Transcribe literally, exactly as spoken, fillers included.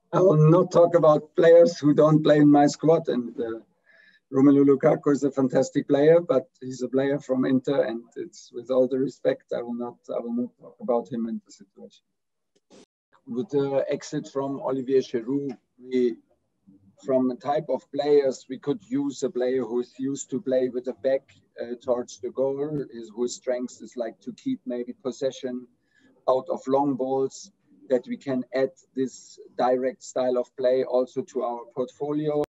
I will not talk about players who don't play in my squad. And uh, Romelu Lukaku is a fantastic player, but he's a player from Inter, and it's with all the respect, I will not, I will not talk about him in the situation. With the exit from Olivier Giroud, we, from a type of players, we could use a player who's used to play with a back uh, towards the goal, is, whose strength is like to keep maybe possession out of long balls, that we can add this direct style of play also to our portfolio.